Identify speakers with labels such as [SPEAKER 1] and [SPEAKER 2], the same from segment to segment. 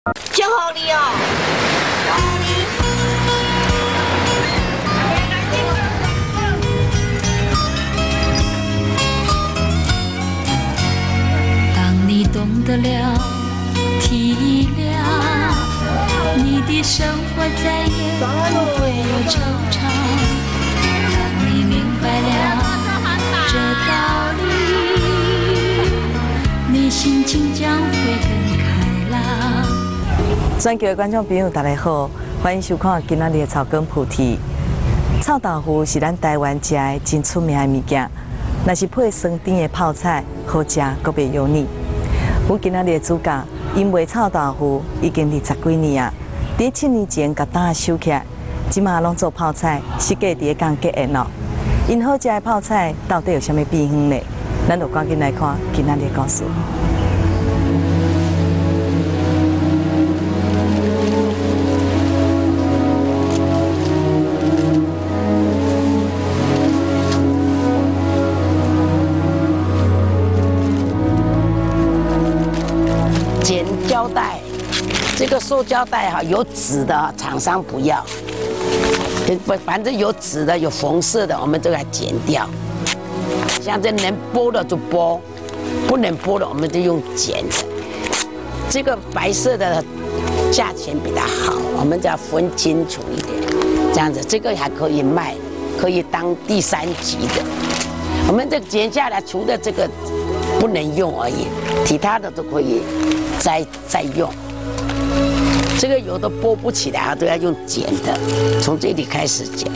[SPEAKER 1] 祝福你哦！
[SPEAKER 2] 当你懂得了体谅，你的生活再也不会有惆怅。当你明白了这道理，你心情将会更开朗。
[SPEAKER 3] 全球的观众朋友，大家好，欢迎收看今仔日的草根菩提。臭豆腐是咱台湾食的真出名的物件，若是配酸甜的泡菜，好食阁袂油腻。我今仔日的主角，因卖臭豆腐已经20几年啊，伫7年前甲担收起来，即马拢做泡菜，世界第一港结缘咯。因好食的泡菜到底有啥物秘方呢？咱就赶紧来看今仔日的故事。
[SPEAKER 1] 剪胶带，这个塑胶袋哈，有纸的厂商不要，反正有纸的、有缝色的，我们都给它剪掉。像这能剥的就剥，不能剥的我们就用剪的。这个白色的价钱比较好，我们就要分清楚一点，这样子这个还可以卖，可以当第3级的。我们这个剪下来，除了这个不能用而已，其他的都可以再用。这个有的剥不起来，都要用剪的，从这里开始剪。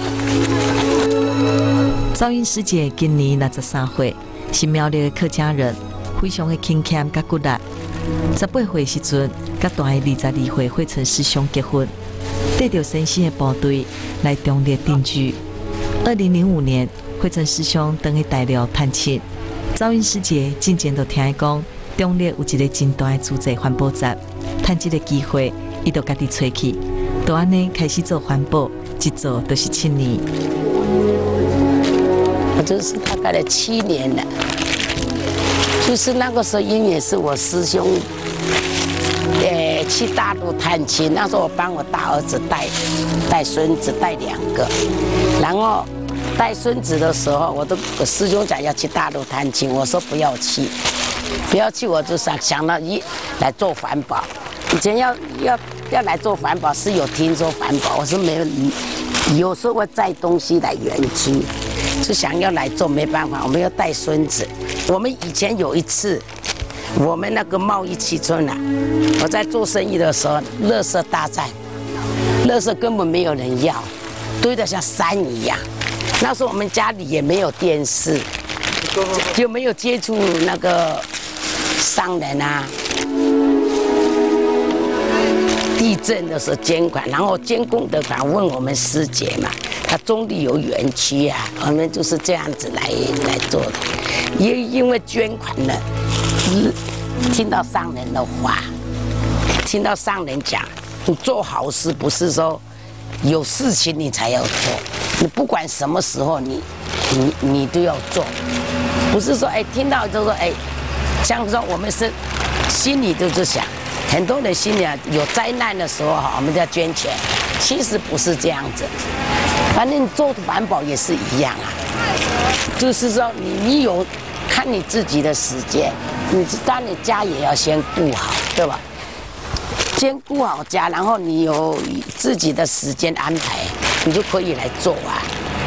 [SPEAKER 3] 赵英师姐今年63岁，是苗栗的客家人，非常的勤俭甲骨力。18岁时阵，甲大的22岁惠成师兄结婚，带着先生的部队来中立定居。2005年，惠成师兄返去大陆探亲，赵英师姐渐渐就听伊讲，中立有一个真大的自济环保站，趁这个机会，伊就家己找去，就安尼开始做环保，一做就是7年。
[SPEAKER 1] 我这是大概7年了，就是那个时候因也是我师兄，去大陆探亲，那时候我帮我大儿子带孙子带2个，然后带孙子的时候，我师兄讲要去大陆探亲，我说不要去，我就想到来做环保。以前要来做环保是有听说环保，我说没有，有时候会载东西来园区，就想要来做，没办法，我们要带孙子。我们以前有一次，我们那个贸易汽村啊，我在做生意的时候，垃圾大战，垃圾根本没有人要，堆得像山一样。那时候我们家里也没有电视，就没有接触那个商人啊。地震的时候监管，然后监控的反问我们师姐嘛，他中立有园区啊，我们就是这样子来做的。因为捐款了，听到上人的话，听到上人讲，你做好事不是说有事情你才要做，你不管什么时候你都要做，不是说听到就说像说我们是心里就是想。很多人心里有灾难的时候我们就要捐钱，其实不是这样子。反正你做环保也是一样啊，就是说你有看你自己的时间，当你家也要先顾好，对吧？先顾好家，然后你有自己的时间安排，你就可以来做啊。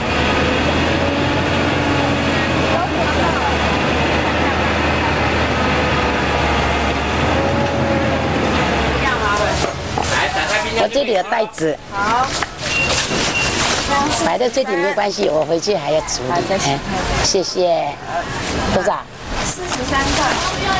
[SPEAKER 1] 我这里有袋子，好，摆在这里没关系，我回去还要处理。谢谢。多少
[SPEAKER 4] ？43块。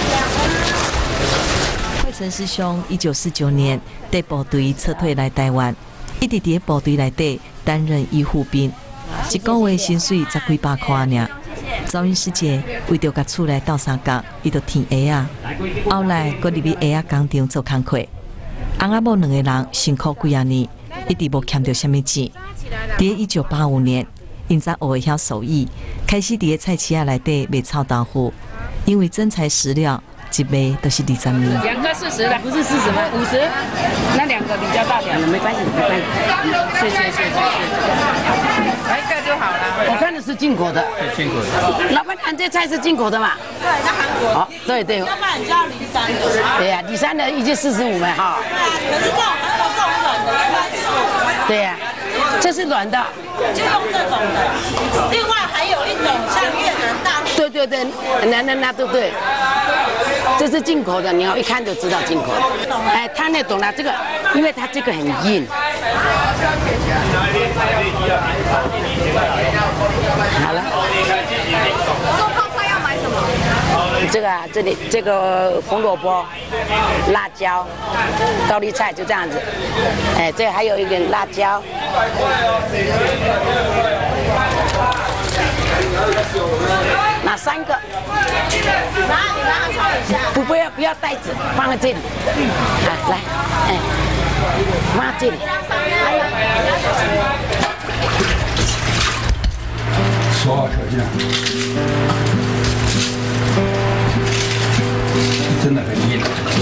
[SPEAKER 3] 惠成师兄1949年带部队撤退来台湾，一直伫部队内底担任医护兵，一个月薪水10几百块尔。赵英师姐为着甲厝内斗相共，伊就添鞋啊，后来搁入去鞋啊工厂做工课。翁仔某2个人辛苦几啊年，一直无欠着什么钱。伫1985年，因才学会晓手艺，开始伫菜市仔内底卖臭豆腐。因为真材实料， 一杯都是20年。
[SPEAKER 1] 2个40的，不是40吗？50，那2个比较大点的，没关系，没关系。谢谢。来一个就好了。我看的是进口的，进口的。老板娘，这菜是进口的嘛？
[SPEAKER 4] 对，在韩国。
[SPEAKER 1] 哦，对。
[SPEAKER 4] 要不然你就要离山的。
[SPEAKER 1] 对呀，离山的一斤45嘛，哈。
[SPEAKER 4] 对啊，可是这种韩国这种软的应该是。
[SPEAKER 1] 对呀，这是软的。
[SPEAKER 4] 就用这种的。另外还有一种像越南大陆。
[SPEAKER 1] 对，那对。这是进口的，你要一看就知道进口的。哎，他那懂了，这个，因为它这个很硬。好了。
[SPEAKER 5] 做泡菜要买什么？
[SPEAKER 1] 这个啊，这里这个红萝卜、辣椒、高丽菜就这样子。哎，这还有一点辣椒。哪3个？
[SPEAKER 4] 你拿它装一下。
[SPEAKER 1] 不要袋子，放在这里。啊，来，哎，放在这里。
[SPEAKER 6] 说好条件，真的很硬。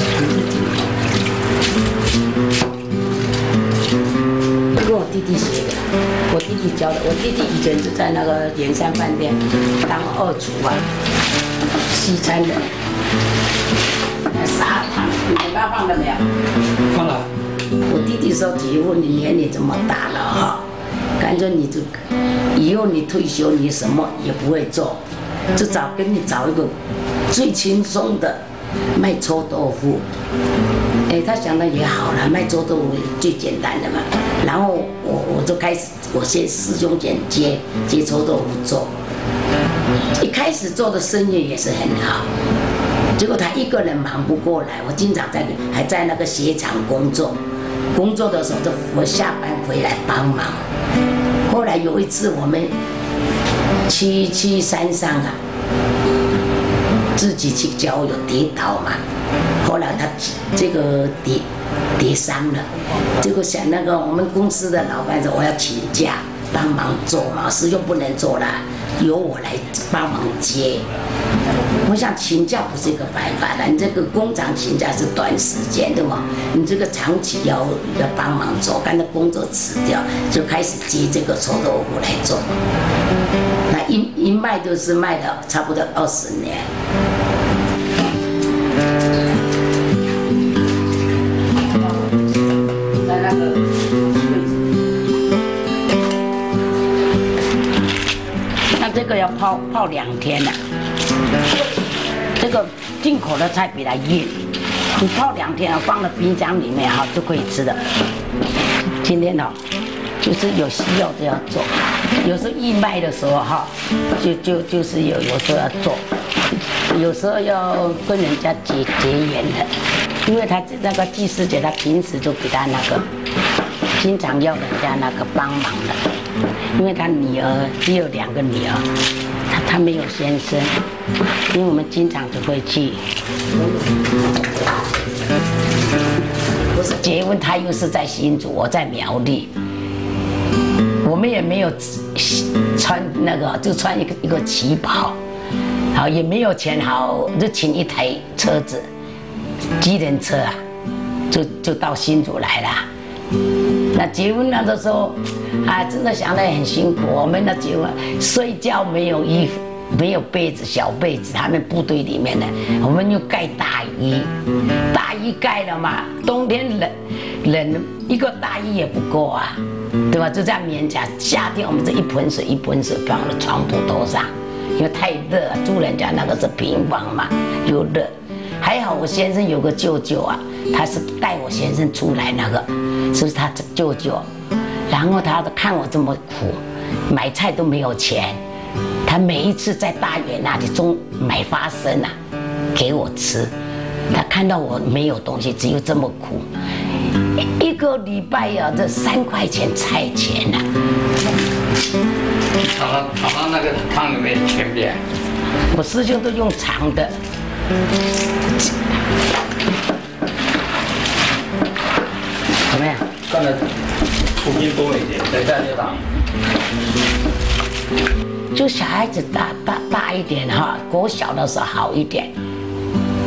[SPEAKER 1] 这个我弟弟写的，我弟弟教的。我弟弟以前是在那个盐山饭店当2厨啊，西餐的。砂糖，你妈放了没有？
[SPEAKER 6] 放了。
[SPEAKER 1] 我弟弟说结婚，你年龄这么大了哈，干脆你就以后你退休，你什么也不会做，就给你找一个最轻松的卖臭豆腐。哎，他想的也好了，卖臭豆腐最简单的嘛。然后我就开始，我先师兄姐接臭豆腐做。一开始做的生意也是很好。结果他一个人忙不过来，我经常还在那个鞋厂工作的时候，我下班回来帮忙。后来有一次我们去山上啊，自己去郊游跌倒嘛，后来他这个跌伤了，结果想那个我们公司的老板说我要请假帮忙做嘛，师兄不能做了，由我来帮忙接。我想请假不是一个办法的，你这个工厂请假是短时间的嘛，你这个长期要帮忙做，干脆工作辞掉，就开始接这个臭豆腐来做。那一卖就是卖了差不多20年。那这个要泡2天了。这个进口的菜比它硬，你泡2天啊，放到冰箱里面哈就可以吃的。今天哦，就是有需要就要做，有时候义卖的时候哈，就是有时候要做，有时候要跟人家结缘的，因为他那个祭司姐，他平时就给他那个，经常要人家那个帮忙的，因为他女儿只有2个女儿。他没有先生，因为我们经常就会去。不是结婚，他又是在新竹，我在苗栗，我们也没有穿那个，就穿一个旗袍，好也没有钱，好就请一台车子，机人车啊，就到新竹来了。那结婚那个时候，啊，真的想得很辛苦。我们的结婚睡觉没有衣服，没有被子，小被子，他们部队里面的，我们就盖大衣，大衣盖了嘛，冬天冷一个大衣也不够啊，对吧？就这样勉强。夏天我们这一盆水放在床铺头上，因为太热，住人家那个是平房嘛，又热。还好我先生有个舅舅啊，他是带我先生出来那个，是他舅舅。然后他看我这么苦，买菜都没有钱，他每一次在大园那里买花生啊给我吃。他看到我没有东西，只有这么苦，一个礼拜啊，这3块钱菜钱啊。
[SPEAKER 6] 炒到那个汤有没有全变？
[SPEAKER 1] 我师兄都用长的。怎么样？
[SPEAKER 6] 放的土劲多一点，等一下就打。
[SPEAKER 1] 就小孩子大一点哈，国小的时候好一点。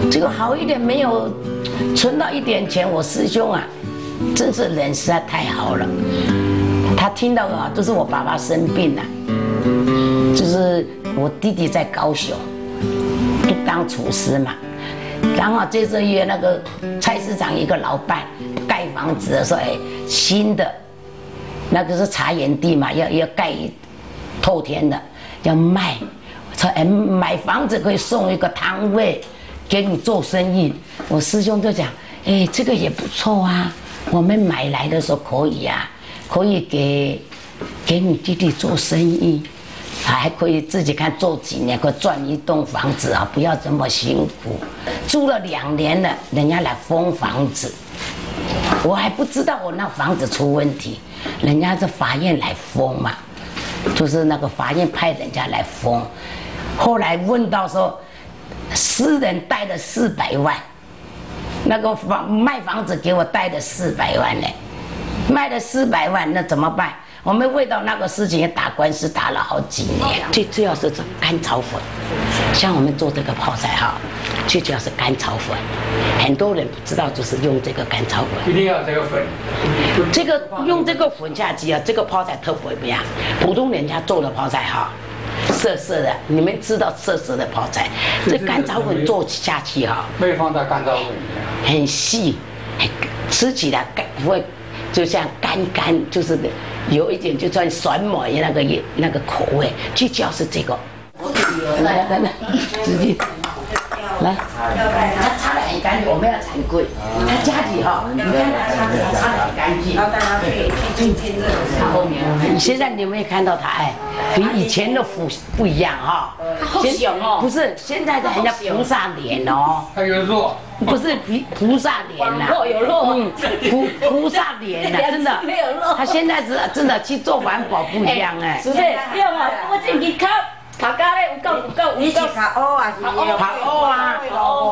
[SPEAKER 1] 这个好一点没有存到一点钱。我师兄啊，真是人实在太好了。他听到啊，就是我爸爸生病了，就是我弟弟在高雄当厨师嘛。然后这个月那个菜市场一个老板盖房子的时候，哎，新的那个是茶园地嘛，要盖透天的，要卖。说哎，买房子可以送一个摊位给你做生意。我师兄就讲，哎，这个也不错啊，我们买来的时候可以啊，可以给你弟弟做生意。还可以自己看做几年，可以赚一栋房子啊！不要这么辛苦。住了2年了，人家来封房子，我还不知道我那房子出问题，人家是法院来封嘛，就是那个法院派人家来封。后来问到说，私人贷了400万，那个卖房子给我贷了400万呢，卖了400万，那怎么办？我们为到那个事情也打官司打了好几年，最主要是这甘草粉，像我们做这个泡菜哈，最主要是甘草粉，很多人不知道就是用这个甘草粉，
[SPEAKER 6] 一定要这个粉，
[SPEAKER 1] 这个用这个粉下去啊，这个泡菜特别不一样，普通人家做的泡菜哈，涩涩的，你们知道涩涩的泡菜，这甘草粉做下去哈，
[SPEAKER 6] 没有放到甘草粉里面，
[SPEAKER 1] 很细，吃起来不会。就像干，就是有一点就算酸梅那个口味，最主要是这个。来，直接来，它擦得很干净，我们要惭愧。它家里哈，你看它擦得很干净。后面，现在你有没有看到它？哎，比以前的福不一样哈。
[SPEAKER 4] 好熊哦！
[SPEAKER 1] 不是，现在的人家菩萨脸哦。
[SPEAKER 6] 它有肉。
[SPEAKER 1] 不是菩萨脸呐，
[SPEAKER 4] 有肉，
[SPEAKER 1] 菩萨脸呐，真的
[SPEAKER 4] 没有肉。
[SPEAKER 1] 他现在是真的去做环保不一样哎。
[SPEAKER 4] 是的，对嘛，我进去考家咧，有够。
[SPEAKER 7] 你是考乌啊？是
[SPEAKER 1] 考乌啊？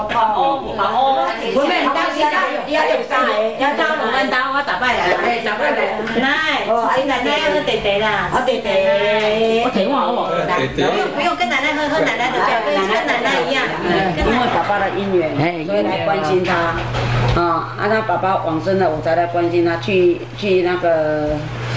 [SPEAKER 7] 我们当时要有啥个？要到我们当我打败来，
[SPEAKER 4] 奶，奶奶喝爹爹啦，
[SPEAKER 7] 我弟弟，
[SPEAKER 1] 我听话好不好？
[SPEAKER 4] 不用跟奶奶喝奶奶的酒，跟奶奶一样。
[SPEAKER 7] 因为爸爸的姻缘，所以来关心他。他爸爸往生了，我才来关心他，去那个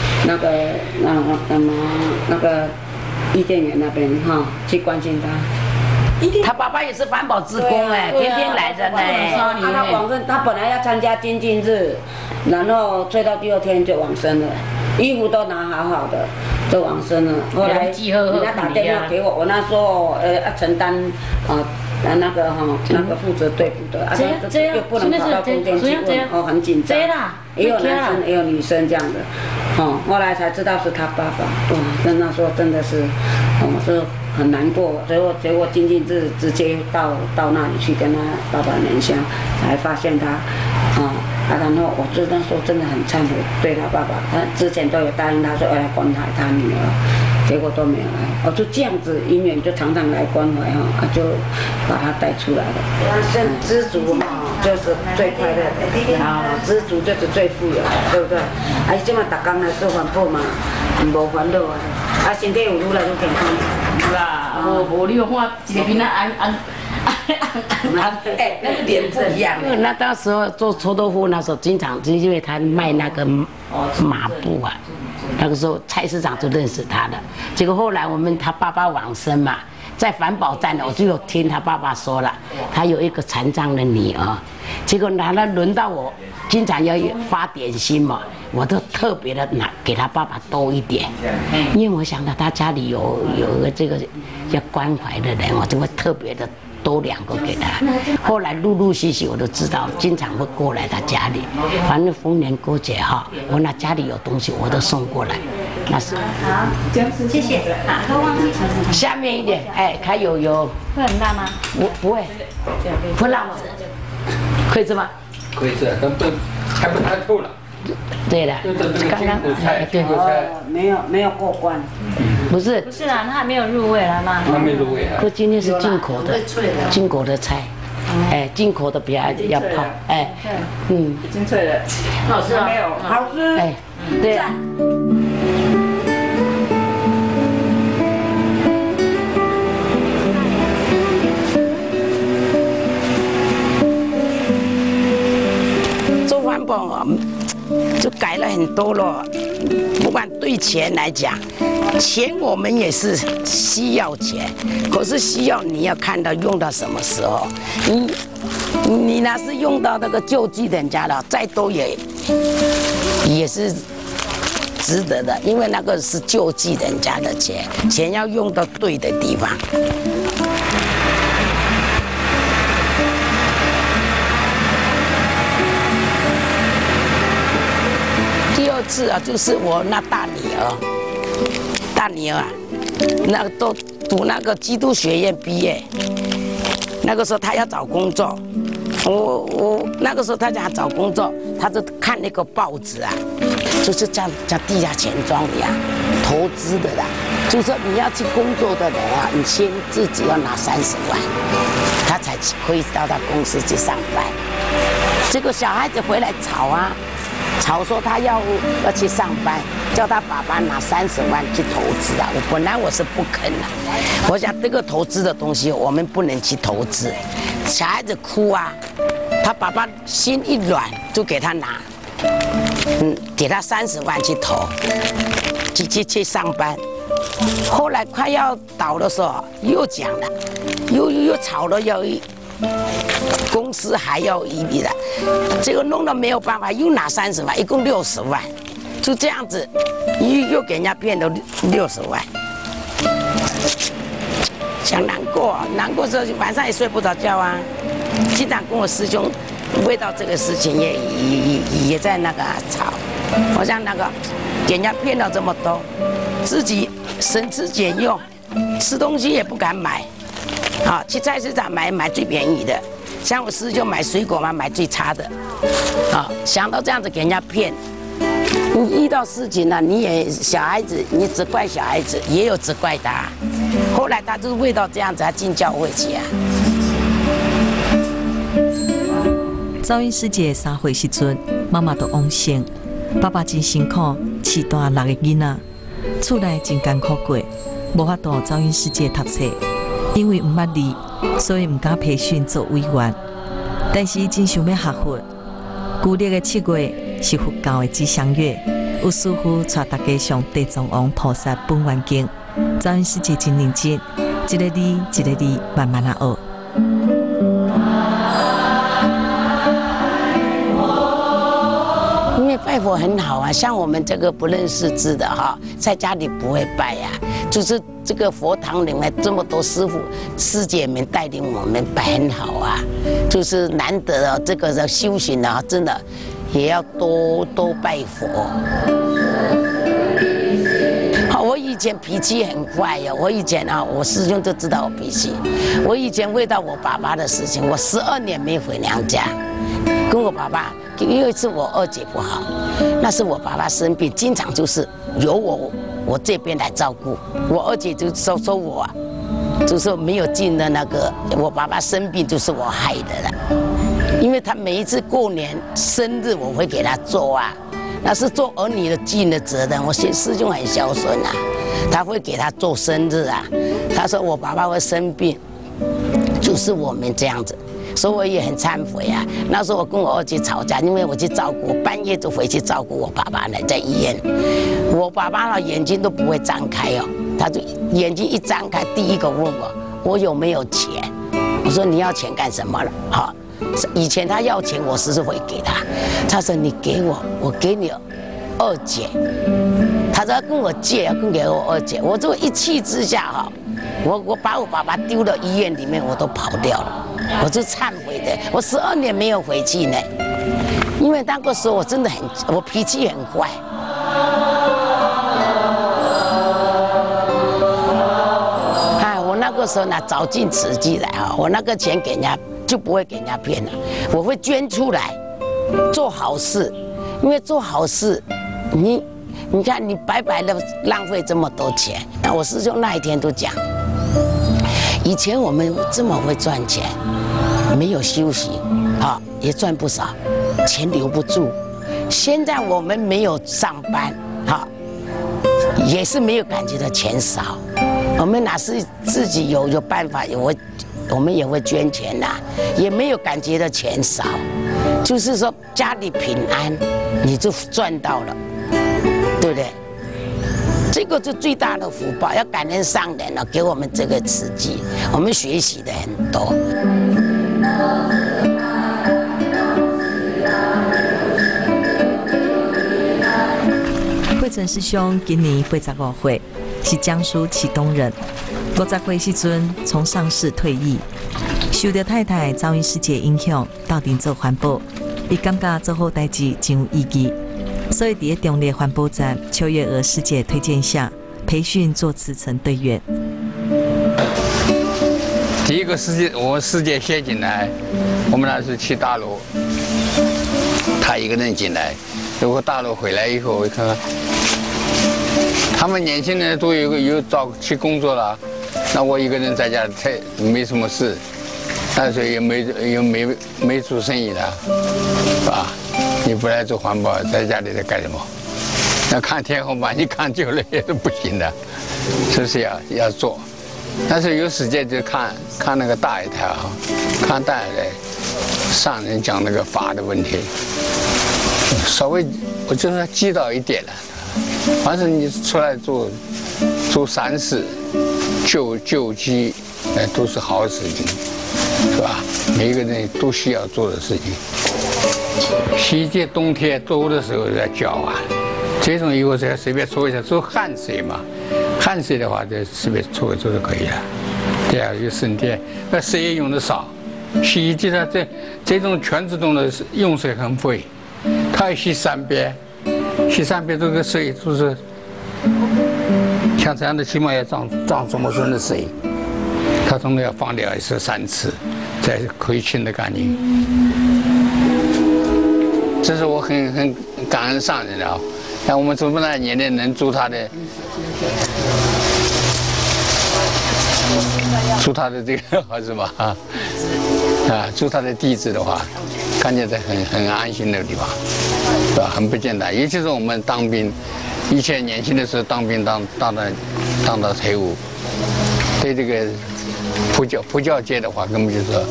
[SPEAKER 7] 伊甸园那边哈，去关心他。
[SPEAKER 1] 他爸爸也是环保志工哎，天天来的呢。
[SPEAKER 7] 他往生，他本来要参加精进日，然后睡到第2天就往生了，衣服都拿好好的，就往生了。后来人家打电话给我，我那时候要承担那个负责对付的，又不能跑到中间去问，很紧张。也有男生也有女生这样的，后来才知道是他爸爸。哇，那时候真的是，是很难过。结果精进日直接到那里去跟他爸爸联系，才发现他，然后我那时候真的很忏悔对他爸爸，他之前都有答应他说要来关怀他女儿。结果都没有来，就这样子，姻缘就常常来关怀就把他带出来了。知足就是最快乐的，知足就是最富有的，对不对？现在大家来做环保嘛，无烦恼啊，身体有愈来愈健康。
[SPEAKER 1] 是啦，无你看一个边安，哎，那个脸不一样。那到时候做臭豆腐，那时候经常就因为他卖那个麻布啊。那个时候菜市场就认识他了，结果后来他爸爸往生嘛，在环保站呢，我就有听他爸爸说了，他有一个残障的女儿，结果轮到我，经常要发点心嘛，我都特别的给他爸爸多一点，因为我想到他家里有个这个要关怀的人，我就会特别的多2个给他。后来陆陆续续我都知道，经常会过来他家里，反正逢年过节哈，我那家里有东西我都送过来。那是
[SPEAKER 5] 好，谢谢。好，都忘记
[SPEAKER 1] 下面一点，哎，它有
[SPEAKER 5] 会很辣吗？
[SPEAKER 1] 不会，不辣吗？可以吃吗？
[SPEAKER 6] 可以吃，但还不太透了。
[SPEAKER 1] 对了，刚刚对，
[SPEAKER 7] 没有过关。
[SPEAKER 1] 不是
[SPEAKER 5] 啦，它还没有入味了吗？
[SPEAKER 6] 还没入味啊。
[SPEAKER 1] 不，今天是进口的菜，哎，进口的比较要泡，哎，
[SPEAKER 7] 已经脆了，
[SPEAKER 5] 好吃
[SPEAKER 7] 没有？好吃，
[SPEAKER 1] 哎，对。 不就改了很多了。不管对钱来讲，钱我们也是需要钱，可是需要你要看到用到什么时候。你那是用到那个救济人家的，再多也是值得的，因为那个是救济人家的钱，钱要用到对的地方。第二次啊，就是我那大女儿啊，那个都读那个基督学院毕业，那个时候她要找工作。我那个时候他想找工作，他就看那个报纸啊，就是像地下钱庄一样投资的啦。就是说你要去工作的人啊，你先自己要拿30万，他才可以到他公司去上班。结果小孩子回来吵啊，吵说他要去上班，叫他爸爸拿30万去投资啊。本来我是不肯的，我想这个投资的东西我们不能去投资。小孩子哭啊，他爸爸心一软就给他拿，给他30万去投，去上班。后来快要倒的时候又讲了，又吵了要公司还要一笔的，这个弄得没有办法，又拿30万，一共60万，就这样子，又给人家骗了60万。想难过之后晚上也睡不着觉啊，经常跟我师兄为到这个事情也在那个吵，好像那个给人家骗了这么多，自己省吃俭用，吃东西也不敢买，啊，去菜市场买最便宜的，像我师兄买水果嘛，买最差的，啊，想到这样子给人家骗。你遇到事情了，你也小孩子，你只怪小孩子，也有只怪他。后来他就是为到这样子，他进教会去啊。
[SPEAKER 3] 走因师姐3岁时阵，妈妈就往生，爸爸真辛苦，饲大6个囡仔，厝内真艰苦过，无法度走因师姐读册，因为唔捌字，所以唔敢培训做委员。但是真想要学佛。旧历的7月是佛教的吉祥月，有师父带大家上地藏王菩萨本愿经，走因师姐真认真，一个字一个字慢慢啊学。
[SPEAKER 1] 因为拜佛很好啊，像我们这个不认识字的哈，在家里不会拜呀，就是这个佛堂里面这么多师父师姐们带领我们拜很好啊，就是难得哦，这个的修行啊，真的也要多拜佛。好，我以前脾气很坏哟，我以前啊，我师兄就知道我脾气，我以前为到我爸爸的事情，我12年没回娘家，跟我爸爸。因为是我2姐不好，那是我爸爸生病，经常就是由我这边来照顾。我2姐就说我啊，就是没有尽的那个，我爸爸生病就是我害的了。因为他每一次过年生日我会给他做啊，那是做儿女的尽的责任。我师兄很孝顺啊，他会给他做生日啊。他说我爸爸会生病，就是我们这样子。所以我也很忏悔啊！那时候我跟我2姐吵架，因为我去照顾，半夜就回去照顾我爸爸呢，在医院。我爸爸的眼睛都不会张开哦，他就眼睛一张开，第一个问我有没有钱。我说你要钱干什么了？好，以前他要钱，我是会给他。他说你给我，我给你2姐。他说要跟我借，要跟给我2姐。我就一气之下哈，我把我爸爸丢到医院里面，我都跑掉了。我就忏悔的，我12年没有回去呢，因为那个时候我真的我脾气很坏。我那个时候呢，早进慈济来啊，我那个钱给人家就不会给人家骗了，我会捐出来做好事，因为做好事，你看你白白的浪费这么多钱。那我师兄那一天都讲。以前我们这么会赚钱，没有休息，也赚不少，钱留不住。现在我们没有上班，也是没有感觉到钱少。我们哪是自己有办法，我们也会捐钱呐，也没有感觉到钱少。 就是说家里平安，你就赚到了，对不对？这个是最大的福报，要感恩上人了，给我们这个慈济，我们学习的很多。
[SPEAKER 3] 惠成师兄今年85岁，是江苏启东人。50岁时阵从上市退役，受到太太遭遇世界影响，到底做环保。伊感觉做好代志真有意义，所以伫中立环保站邱月娥师姐推荐下，培训做慈诚队员。
[SPEAKER 6] 第一个师姐先进来，我们那是去大陆，她一个人进来。如果大陆回来以后，我看看，他们年轻人都有找去工作了，那我一个人在家太没什么事，那时候也没做生意的，是吧？你不来做环保，在家里在干什么？那看天花板，你看久了也是不行的，是不是要做？但是有时间就看那个大一台啊，看大一台，上人讲那个法的问题，稍微我觉得记到一点了。反正你出来做善事、救济，都是好事情，是吧？每一个人都需要做的事情。西街冬天多的时候在浇啊，这种以后再随便搓一下，做汗水嘛。汗水的话，就随便搓一搓就可以了。对啊，有省电，那水也用的少。洗衣机它这种全自动的用水很贵，它洗3遍，洗3遍这个水就是像这样的，起码要涨这么深的水，它总共要放掉3次，才可以清得干净。这是我很感恩上人的啊。像我们这么大年龄能住他的这个是吧？住他的地址的话，感觉在很安心的地方，是吧？很不简单。尤其是我们当兵，以前年轻的时候当兵当到退伍，对这个普教界的话，根本就是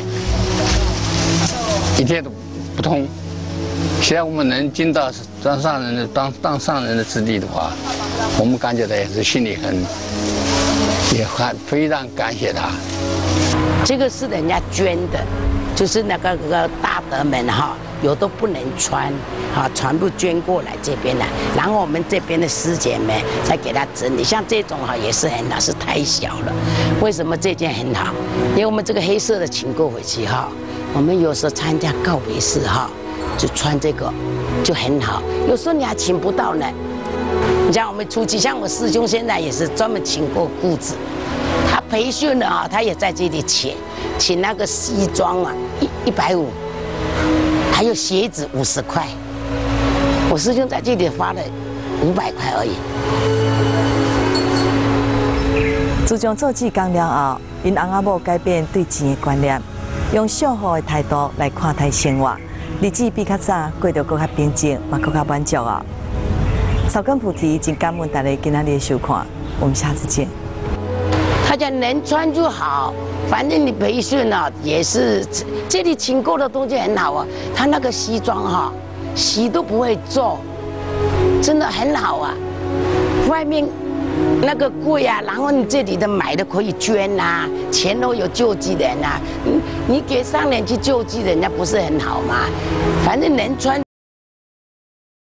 [SPEAKER 6] 一点都不通。现在我们能进到当上人的子弟的话，我们感觉到也是心里也非常感谢他。
[SPEAKER 1] 这个是人家捐的，就是那个大德们哈，有的不能穿，全部捐过来这边来，然后我们这边的师姐们再给他整理。像这种哈也是很好，是太小了。为什么这件很好？因为我们这个黑色的请过回去哈，我们有时候参加告别式哈。就穿这个就很好，有时候你还请不到呢。你像我们出去，像我师兄现在也是专门请过裤子，他培训了啊，他也在这里请那个西装啊，150，还有鞋子50块。我师兄在这里花了500块而已。
[SPEAKER 3] 自从做志工了后，因翁仔某改变对钱的观念，用孝好的态度来看待生活。日子比较早，过得更加平静，也更加满足啊！草根菩提真感恩大家今天的收看，我们下次见。
[SPEAKER 1] 他讲能穿就好，反正你培训啊也是这里请购的东西很好啊，他那个西装哈，洗都不会皱，真的很好啊。外面那个贵啊，然后你这里的买的可以捐呐，前头有救济人呐，你给上人去救济人家不是很好吗？反正能穿。